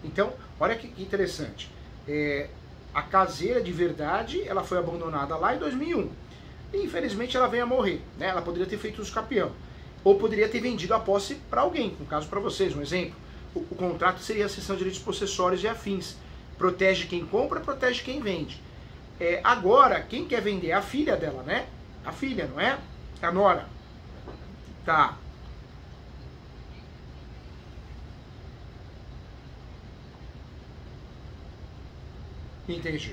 Então, olha que interessante. A caseira de verdade, ela foi abandonada lá em 2001. E infelizmente ela veio a morrer, né? Ela poderia ter feito uso capião. Ou poderia ter vendido a posse para alguém, no caso para vocês, um exemplo. O contrato seria a cessão de direitos possessórios e afins. Protege quem compra, protege quem vende. Agora, quem quer vender é a filha dela, né? A filha, não é? A nora. Tá. Entendi.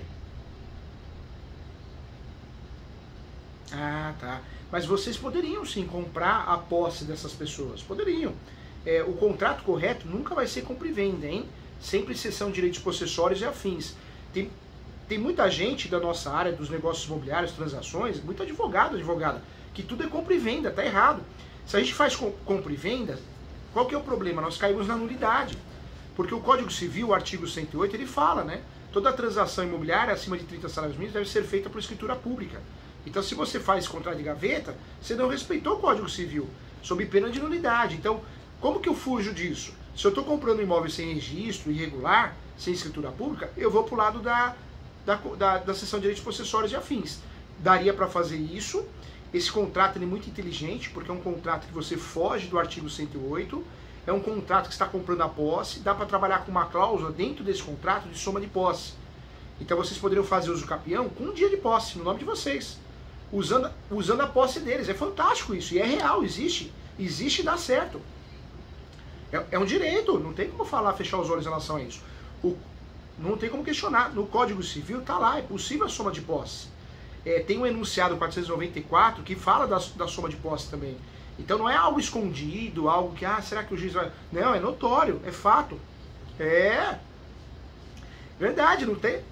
Ah, tá. Mas vocês poderiam sim comprar a posse dessas pessoas. Poderiam. O contrato correto nunca vai ser compra e venda, hein? Sempre cessão de direitos possessórios e afins. Tem muita gente da nossa área, dos negócios imobiliários, transações, muito advogado, advogada, que tudo é compra e venda, tá errado. Se a gente faz compra e venda, qual que é o problema? Nós caímos na nulidade. Porque o Código Civil, o artigo 108, ele fala, né? Toda transação imobiliária acima de 30 salários mínimos deve ser feita por escritura pública. Então, se você faz contrato de gaveta, você não respeitou o Código Civil, sob pena de nulidade. Então, como que eu fujo disso? Se eu estou comprando um imóvel sem registro, irregular, sem escritura pública, eu vou para o lado da cessão de direitos possessórios e afins. Daria para fazer isso. Esse contrato é muito inteligente, porque é um contrato que você foge do artigo 108, é um contrato que está comprando a posse, dá para trabalhar com uma cláusula dentro desse contrato de soma de posse. Então vocês poderiam fazer uso capião com um dia de posse, no nome de vocês, usando a posse deles. É fantástico isso, e é real, existe e dá certo. É um direito, não tem como falar, fechar os olhos em relação a isso. Não tem como questionar. No Código Civil está lá, é possível a soma de posse. Tem um enunciado 494 que fala da soma de posse também. Então não é algo escondido, algo que, será que o juiz vai... Não, é notório, é fato. É verdade, não tem...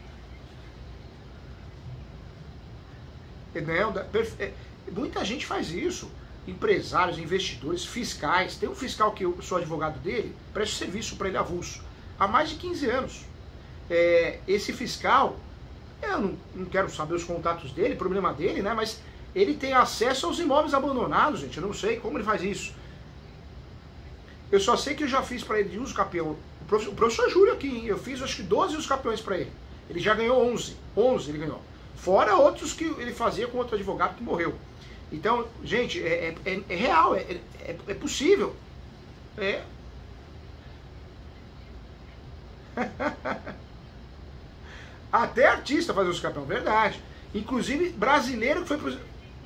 Não, muita gente faz isso. Empresários, investidores, fiscais. Tem um fiscal que eu sou advogado dele, presto serviço para ele avulso há mais de 15 anos. Esse fiscal, eu não quero saber os contatos dele, problema dele, né? Mas ele tem acesso aos imóveis abandonados, gente. Eu não sei como ele faz isso. Eu só sei que eu já fiz para ele de uso capião. O professor Júlio aqui, hein? Eu fiz acho que 12 usos capiões para ele. Ele já ganhou 11. 11 ele ganhou. Fora outros que ele fazia com outro advogado que morreu. Então, gente, é real, é possível. Até artista faz uso capião, verdade. Inclusive brasileiro que foi pro...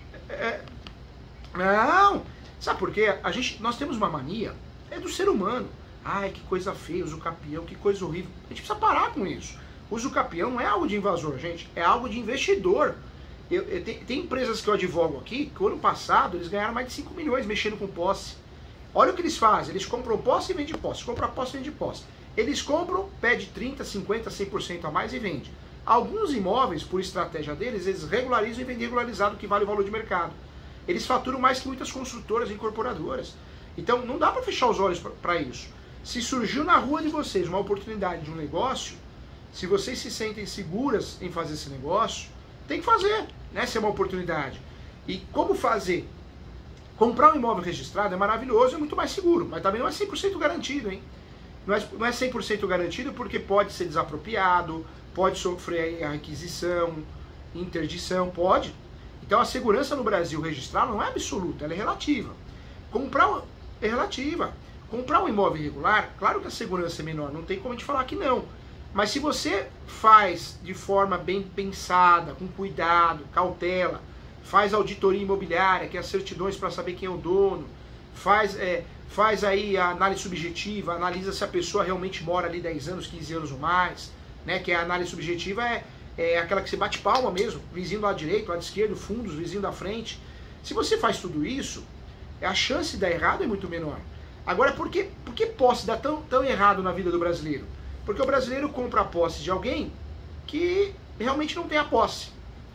Não! Sabe por quê? Nós temos uma mania, é do ser humano. Ai, que coisa feia, uso capião, que coisa horrível. A gente precisa parar com isso. Uso capião não é algo de invasor, gente, é algo de investidor. Tem empresas que eu advogo aqui, que o ano passado eles ganharam mais de 5 milhões mexendo com posse. Olha o que eles fazem, eles compram posse e vendem posse, compram posse e vendem posse. Eles compram, pede 30, 50, 100% a mais e vende. Alguns imóveis, por estratégia deles, eles regularizam e vendem regularizado, que vale o valor de mercado. Eles faturam mais que muitas construtoras e incorporadoras. Então não dá para fechar os olhos para isso. Se surgiu na rua de vocês uma oportunidade de um negócio, se vocês se sentem seguras em fazer esse negócio, tem que fazer, né? Se é uma oportunidade. E como fazer? Comprar um imóvel registrado é maravilhoso, é muito mais seguro, mas também não é 100% garantido, hein? Não é 100% garantido porque pode ser desapropriado, pode sofrer a requisição, interdição, pode. Então a segurança no Brasil registrado não é absoluta, ela é relativa. É relativa. Comprar um imóvel irregular, claro que a segurança é menor, não tem como a gente falar que não. Mas se você faz de forma bem pensada, com cuidado, cautela, faz auditoria imobiliária, que é as certidões para saber quem é o dono, faz aí a análise subjetiva, analisa se a pessoa realmente mora ali 10 anos, 15 anos ou mais, né? Que a análise subjetiva é aquela que você bate palma mesmo, vizinho do lado direito, do lado esquerdo, fundos, vizinho da frente. Se você faz tudo isso, a chance de dar errado é muito menor. Agora, por que posse dá tão errado na vida do brasileiro? Porque o brasileiro compra a posse de alguém que realmente não tem a posse.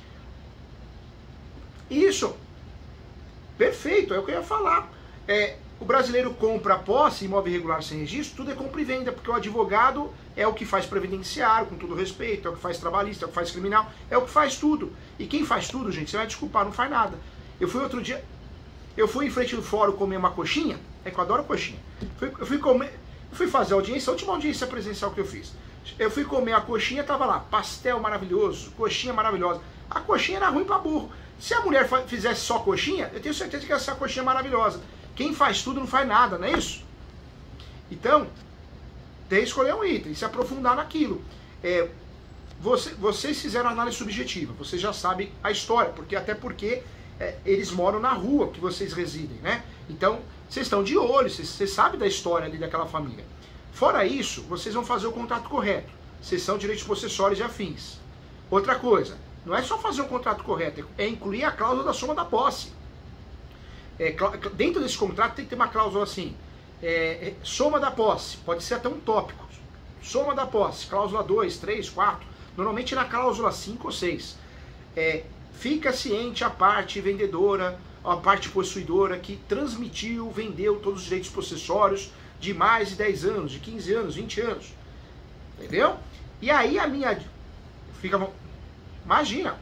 Isso. Perfeito, é o que eu ia falar. O brasileiro compra a posse, imóvel irregular sem registro, tudo é compra e venda, porque o advogado é o que faz previdenciário, com todo respeito, é o que faz trabalhista, é o que faz criminal, é o que faz tudo. E quem faz tudo, gente, você vai desculpar, não faz nada. Eu fui em frente do fórum comer uma coxinha, que eu adoro coxinha. Fui fazer audiência, a última audiência presencial que eu fiz. Eu fui comer a coxinha, tava lá, pastel maravilhoso, coxinha maravilhosa. A coxinha era ruim pra burro. Se a mulher fizesse só coxinha, eu tenho certeza que essa coxinha é maravilhosa. Quem faz tudo não faz nada, não é isso? Então, tem que escolher um item, se aprofundar naquilo. Vocês fizeram análise subjetiva, vocês já sabem a história, até porque eles moram na rua que vocês residem, né? Então, vocês estão de olho, vocês sabem da história ali daquela família. Fora isso, vocês vão fazer o contrato correto. Cessão de direitos possessórios e afins. Outra coisa, não é só fazer o contrato correto, é incluir a cláusula da soma da posse. Dentro desse contrato tem que ter uma cláusula assim, soma da posse, pode ser até um tópico. Soma da posse, cláusula 2, 3, 4, normalmente na cláusula 5 ou 6. Fica ciente a parte vendedora, a parte possuidora que transmitiu, vendeu todos os direitos possessórios de mais de 10 anos, de 15 anos, 20 anos. Entendeu? E aí a minha... Imagina.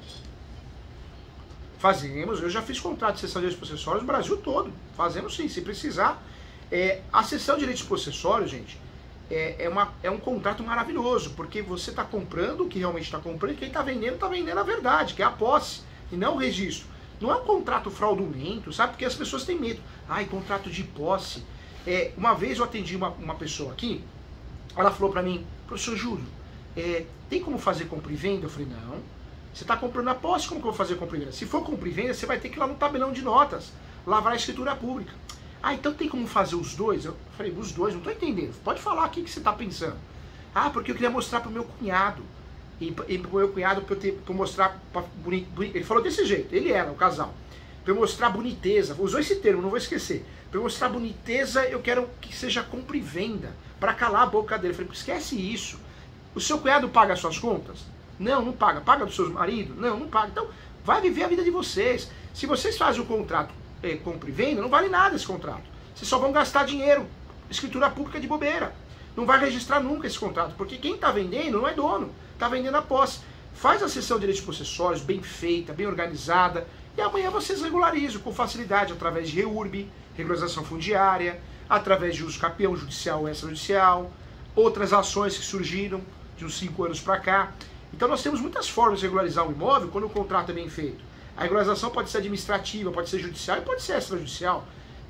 Fazemos, eu já fiz contrato de cessão de direitos possessórios no Brasil todo. Fazemos sim, se precisar. A cessão de direitos possessórios, gente, é um contrato maravilhoso, porque você está comprando o que realmente está comprando, e quem está vendendo a verdade, que é a posse, e não o registro. Não é um contrato fraudulento, sabe? Porque as pessoas têm medo. Ai, contrato de posse. Uma vez eu atendi uma pessoa aqui, ela falou para mim, professor Júlio, tem como fazer compra e venda? Eu falei, não. Você está comprando a posse, como que eu vou fazer compra e venda? Se for compra e venda, você vai ter que ir lá no tabelão de notas, lavrar a escritura pública. Ah, então tem como fazer os dois? Eu falei, os dois? Não estou entendendo. Pode falar aqui o que você está pensando. Ah, porque eu queria mostrar para o meu cunhado. E para o meu cunhado, para eu mostrar... Ele falou desse jeito, ele era o casal. Para eu mostrar boniteza, usou esse termo, não vou esquecer. Para eu mostrar boniteza, eu quero que seja compra e venda, para calar a boca dele. Eu falei, esquece isso. O seu cunhado paga as suas contas? Não, não paga. Paga do seu marido? Não, não paga. Então, vai viver a vida de vocês. Se vocês fazem o contrato compra e venda, não vale nada esse contrato. Vocês só vão gastar dinheiro. Escritura pública de bobeira. Não vai registrar nunca esse contrato, porque quem está vendendo não é dono, está vendendo a posse. Faz a cessão de direitos possessórios bem feita, bem organizada, e amanhã vocês regularizam com facilidade através de REURB, regularização fundiária, através de uso capião judicial ou extrajudicial, outras ações que surgiram de uns 5 anos para cá. Então nós temos muitas formas de regularizar um imóvel quando o contrato é bem feito. A regularização pode ser administrativa, pode ser judicial e pode ser extrajudicial.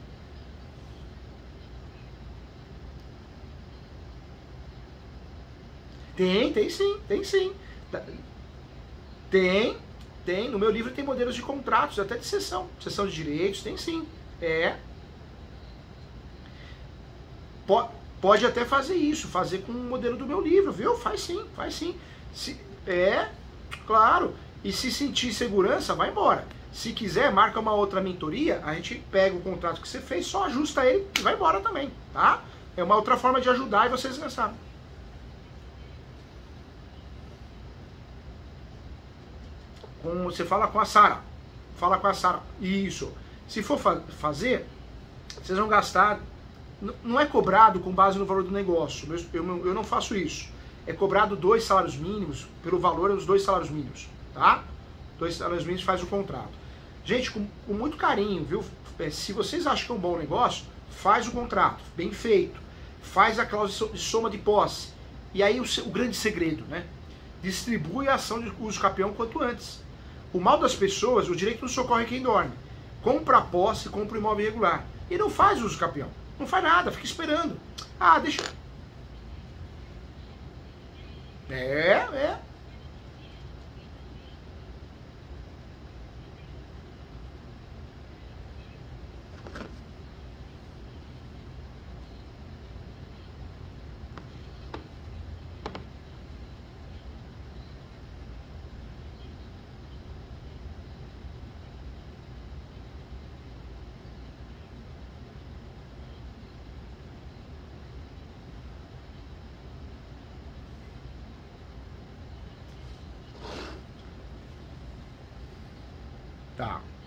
Tem sim, tem sim. Tem. No meu livro tem modelos de contratos, até de cessão de direitos, tem sim. Pode até fazer isso, fazer com o modelo do meu livro, viu? Faz sim. Claro. E se sentir segurança, vai embora. Se quiser, marca uma outra mentoria, a gente pega o contrato que você fez, só ajusta ele e vai embora também, tá? É uma outra forma de ajudar e vocês não sabem. Você fala com a Sara. Fala com a Sara. Isso. Se for fazer, vocês vão gastar. Não é cobrado com base no valor do negócio. Eu não faço isso. É cobrado 2 salários mínimos pelo valor dos 2 salários mínimos. Tá? 2 salários mínimos faz o contrato. Gente, com muito carinho, viu? Se vocês acham que é um bom negócio, faz o contrato, bem feito. Faz a cláusula de soma de posse. E aí o grande segredo, né? Distribui a ação de uso capião quanto antes. O mal das pessoas, o direito não socorre quem dorme. Compra a posse, compra o imóvel irregular. E não faz uso capião. Não faz nada, fica esperando. Ah, deixa... Tá.